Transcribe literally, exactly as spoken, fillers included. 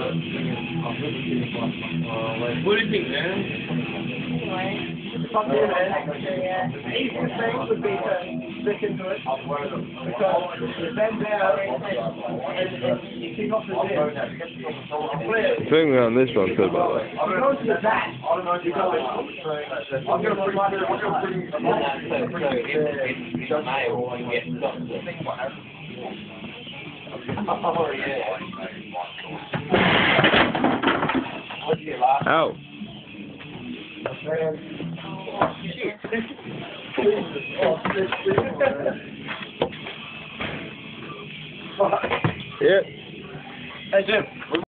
What do you think, man? Fuck you, man. Easiest thing would be to stick into it. Because you bend down and, and you kick off the dip. I think we're on this one too, by the way. You go to the back. You go in. I'm going to bring my... I'm going to bring... So, so if it's male, you get doctor. Oh, yeah. What do you like? Ow. Yeah. Hey, Jim.